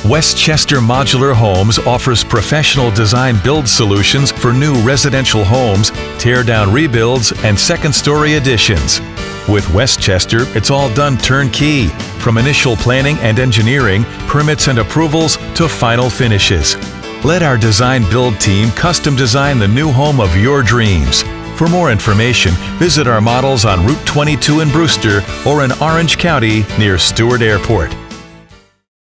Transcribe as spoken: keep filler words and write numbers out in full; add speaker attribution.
Speaker 1: Westchester Modular Homes offers professional design build solutions for new residential homes, tear-down rebuilds, and second-story additions. With Westchester, it's all done turnkey, from initial planning and engineering, permits and approvals, to final finishes. Let our design build team custom design the new home of your dreams. For more information, visit our models on Route twenty-two in Brewster or in Orange County near Stewart Airport.